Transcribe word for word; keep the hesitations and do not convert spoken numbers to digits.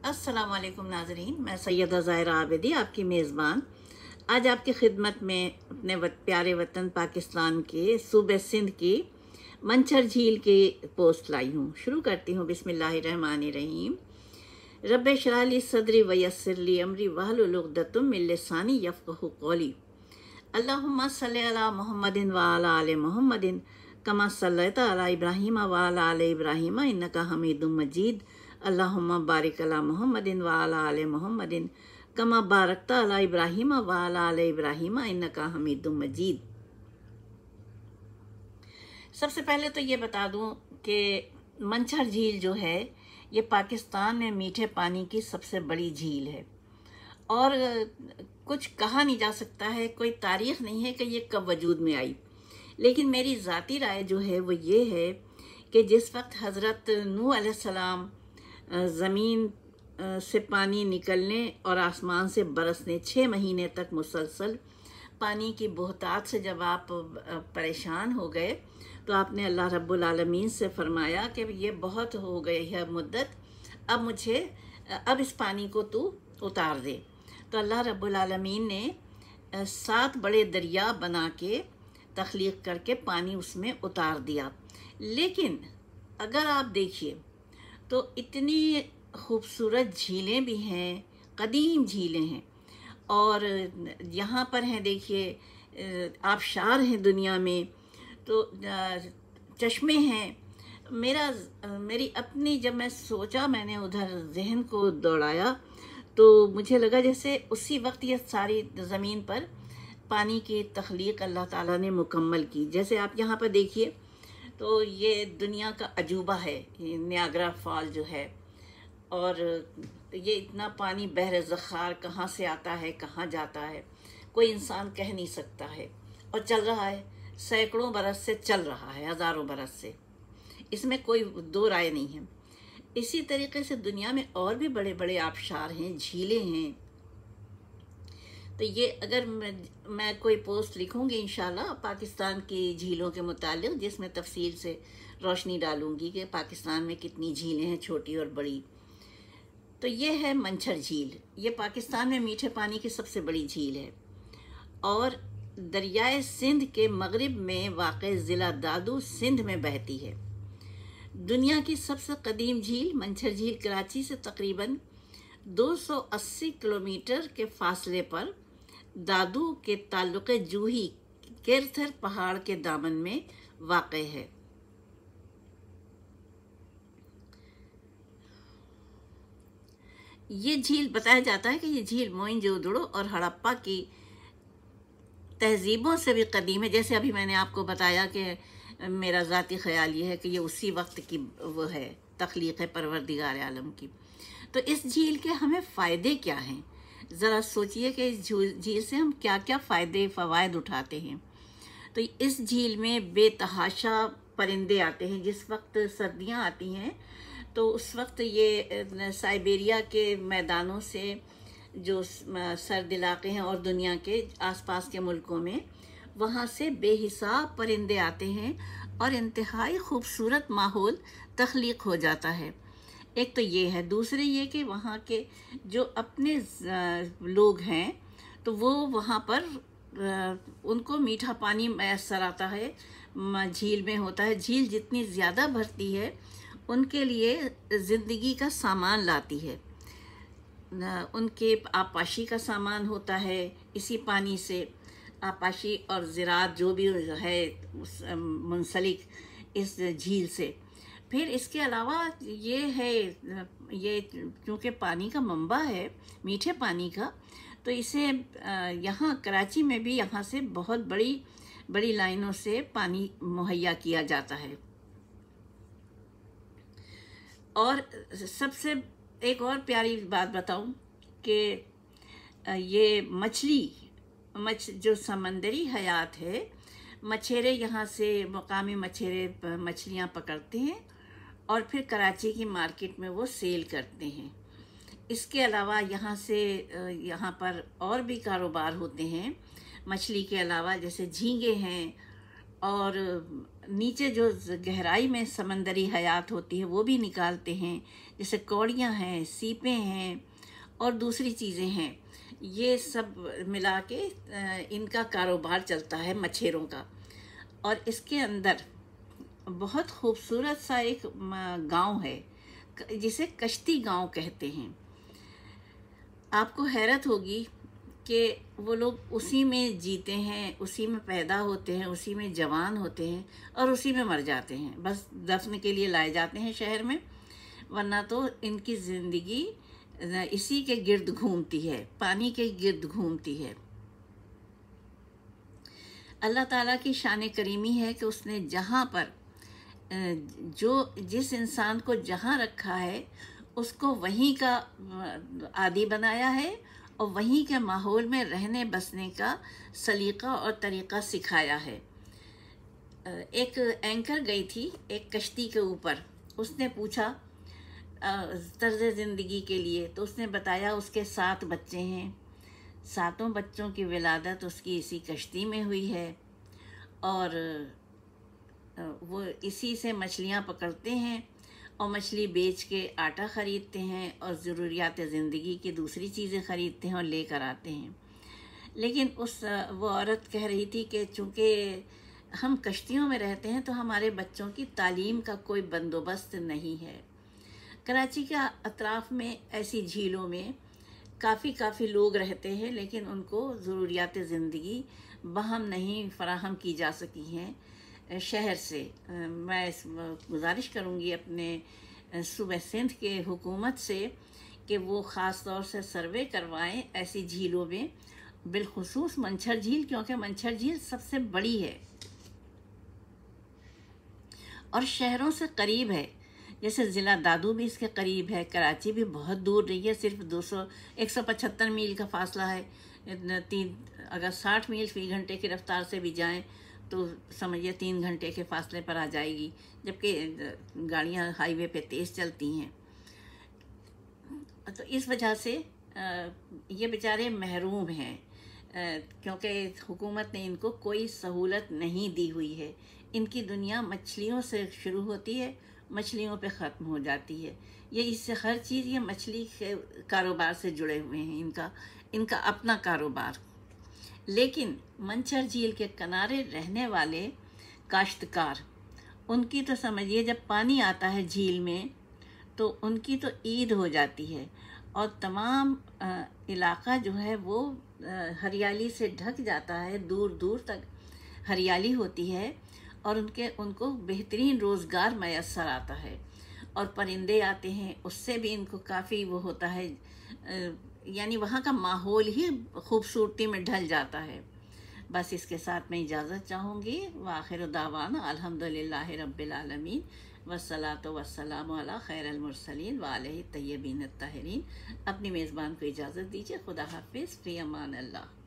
अस्सलाम वालेकुम नाज़रीन, मैं सैयदा ज़ाहिरा आबिदी आपकी मेज़बान आज आपकी खिदमत में अपने वत, प्यारे वतन पाकिस्तान के सूबे सिंध की मंछर झील की पोस्ट लाई हूँ। शुरू करती हूँ बिस्मिल्लाहिर्रहमानिर्रहीम। रब्बे शरह ली सदरी वयस्सिर ली अमरी वहलुल उक़दतम मिन लिसानी यफ़क़हू क़ौली। अल्लाहुम्मा सल्लि अला मुहम्मदिन व अला आलि मुहम्मदिन कमा सल्लैता अला इब्राहीम व अला आलि इब्राहीम इन्नका हमीदुम मजीद। अल्लाहुम्मा बारिक अला मुहम्मदिन व अला आलि मुहम्मदिन कमा बारकता अला इब्राहीम व अला आलि इब्राहीम इन्नका हमीदुम मजीद। सबसे पहले तो ये बता दूं कि मंछर झील जो है ये पाकिस्तान में मीठे पानी की सबसे बड़ी झील है और कुछ कहा नहीं जा सकता है, कोई तारीख नहीं है कि ये कब वजूद में आई। लेकिन मेरी ज़ाती राय जो है वो ये है कि जिस वक्त हज़रत नूह अलैहिस्सलाम ज़मीन से पानी निकलने और आसमान से बरसने छः महीने तक मुसलसल पानी की बहुतात से जब आप परेशान हो गए तो आपने अल्लाह रब्बुल आलमीन से फरमाया कि ये बहुत हो गई है मुद्दत, अब मुझे अब इस पानी को तू उतार दे। तो अल्लाह रब्बुल आलमीन ने सात बड़े दरिया बना के तख्लीक करके पानी उसमें उतार दिया। लेकिन अगर आप देखिए तो इतनी खूबसूरत झीलें भी हैं, कदीम झीलें हैं और यहाँ पर हैं, देखिए आबशार हैं दुनिया में, तो चश्मे हैं। मेरा मेरी अपनी जब मैं सोचा, मैंने उधर जहन को दौड़ाया तो मुझे लगा जैसे उसी वक्त ये सारी ज़मीन पर पानी की तख्लीक अल्लाह ताला ने मुकम्मल की। जैसे आप यहाँ पर देखिए तो ये दुनिया का अजूबा है, ये नियाग्रा फॉल जो है, और ये इतना पानी बहर ज़ख़ार कहाँ से आता है कहाँ जाता है कोई इंसान कह नहीं सकता है, और चल रहा है, सैकड़ों बरस से चल रहा है, हज़ारों बरस से, इसमें कोई दो राय नहीं है। इसी तरीके से दुनिया में और भी बड़े बड़े आबशार हैं, झीलें हैं। तो ये अगर मैं, मैं कोई पोस्ट लिखूंगी इंशाल्लाह पाकिस्तान की झीलों के मुतालिक, जिसमें तफसील से रोशनी डालूंगी कि पाकिस्तान में कितनी झीलें हैं, छोटी और बड़ी। तो ये है मंछर झील, ये पाकिस्तान में मीठे पानी की सबसे बड़ी झील है और दरियाए सिंध के मगरिब में वाक़े ज़िला दादू सिंध में बहती है। दुनिया की सबसे कदीम झील मंछर झील कराची से तकरीबन दो सौ अस्सी किलोमीटर के फासले पर दादू के ताल्लुक़े जूही केरथर पहाड़ के दामन में वाक़े है। ये झील, बताया जाता है कि ये झील मोइंजोदड़ो और हड़प्पा की तहजीबों से भी कदीम है। जैसे अभी मैंने आपको बताया कि मेरा ज़ाती ख़याल ये है कि ये उसी वक्त की वो है, तख्लीक़ है परवरदिगार आलम की। तो इस झील के हमें फ़ायदे क्या हैं, ज़रा सोचिए कि इस झील से हम क्या क्या फ़ायदे फ़वायद उठाते हैं। तो इस झील में बेतहाशा परिंदे आते हैं। जिस वक्त सर्दियाँ आती हैं तो उस वक्त ये साइबेरिया के मैदानों से जो सर्द इलाके हैं और दुनिया के आसपास के मुल्कों में, वहाँ से बेहिसाब परिंदे आते हैं और इंतहाई खूबसूरत माहौल तख्लीक हो जाता है। एक तो ये है, दूसरे ये कि वहाँ के जो अपने लोग हैं तो वो वहाँ पर उनको मीठा पानी मैसर आता है, झील में होता है। झील जितनी ज़्यादा भरती है उनके लिए ज़िंदगी का सामान लाती है, उनके आपाशी का सामान होता है इसी पानी से। आपाशी और ज़राअत जो भी है मुंसलिक इस झील से। फिर इसके अलावा ये है, ये क्योंकि पानी का मंबा है मीठे पानी का, तो इसे यहाँ कराची में भी यहाँ से बहुत बड़ी बड़ी लाइनों से पानी मुहैया किया जाता है। और सबसे एक और प्यारी बात बताऊं कि ये मछली मछ जो समंदरी हयात है, मछेरे यहाँ से मकामी मछेरे मछलियाँ पकड़ते हैं और फिर कराची की मार्केट में वो सेल करते हैं। इसके अलावा यहाँ से यहाँ पर और भी कारोबार होते हैं मछली के अलावा, जैसे झींगे हैं और नीचे जो गहराई में समंदरी हयात होती है वो भी निकालते हैं, जैसे कौड़ियाँ हैं, सीपें हैं और दूसरी चीज़ें हैं। ये सब मिला के इनका कारोबार चलता है मछेरों का। और इसके अंदर बहुत खूबसूरत सा एक गांव है जिसे कश्ती गांव कहते हैं। आपको हैरत होगी कि वो लोग उसी में जीते हैं, उसी में पैदा होते हैं, उसी में जवान होते हैं और उसी में मर जाते हैं। बस दफन के लिए लाए जाते हैं शहर में, वरना तो इनकी ज़िंदगी इसी के गिर्द घूमती है, पानी के गिर्द घूमती है। अल्लाह ताला की शान करीमी है कि उसने जहाँ पर जो जिस इंसान को जहाँ रखा है उसको वहीं का आदी बनाया है और वहीं के माहौल में रहने बसने का सलीका और तरीक़ा सिखाया है। एक एंकर गई थी एक कश्ती के ऊपर, उसने पूछा तर्ज़ ज़िंदगी के लिए, तो उसने बताया उसके सात बच्चे हैं, सातों बच्चों की विलादत उसकी इसी कश्ती में हुई है और वो इसी से मछलियाँ पकड़ते हैं और मछली बेच के आटा ख़रीदते हैं और ज़रूरियात ज़िंदगी की दूसरी चीज़ें ख़रीदते हैं और लेकर आते हैं। लेकिन उस वो औरत कह रही थी कि चूँकि हम कश्तियों में रहते हैं तो हमारे बच्चों की तालीम का कोई बंदोबस्त नहीं है। कराची के अतराफ़ में ऐसी झीलों में काफ़ी काफ़ी लोग रहते हैं, लेकिन उनको ज़रूरियात ज़िंदगी बहम नहीं फ़राहम की जा सकी हैं शहर से। मैं इस गुजारिश करूँगी अपने सूबे सिंध के हुकूमत से कि वो ख़ास तौर से सर्वे करवाएं ऐसी झीलों में, बिलखुसूस मंछर झील, क्योंकि मंछर झील सबसे बड़ी है और शहरों से करीब है। जैसे ज़िला दादू भी इसके करीब है, कराची भी बहुत दूर नहीं है, सिर्फ दो सौ एक सौ पचहत्तर मील का फासला है। तीन अगर साठ मील फी घंटे की रफ्तार से भी जाएं तो समझिए तीन घंटे के फासले पर आ जाएगी, जबकि गाड़ियां हाईवे पे तेज़ चलती हैं। तो इस वजह से ये बेचारे महरूम हैं, क्योंकि हुकूमत ने इनको कोई सहूलत नहीं दी हुई है। इनकी दुनिया मछलियों से शुरू होती है, मछलियों पे ख़त्म हो जाती है। ये इससे हर चीज़ ये मछली के कारोबार से जुड़े हुए हैं, इनका इनका अपना कारोबार। लेकिन मंछर झील के किनारे रहने वाले काश्तकार, उनकी तो समझिए जब पानी आता है झील में तो उनकी तो ईद हो जाती है और तमाम इलाका जो है वो हरियाली से ढक जाता है, दूर दूर तक हरियाली होती है और उनके उनको बेहतरीन रोज़गार मैसर आता है और परिंदे आते हैं, उससे भी इनको काफ़ी वो होता है, यानी वहाँ का माहौल ही खूबसूरती में ढल जाता है। बस इसके साथ मैं इजाज़त चाहूँगी। व आखिर दावाना अल्हम्दुलिल्लाहि रब्बिल आलमीन वस्सलातु वस्सलामु अला खैरिल मुरसलीन व अलैहि तय्यबीन अत्ताहिरीन। अपनी मेज़बान को इजाज़त दीजिए। खुदा हाफिज़, फ़ी अमान अल्लाह।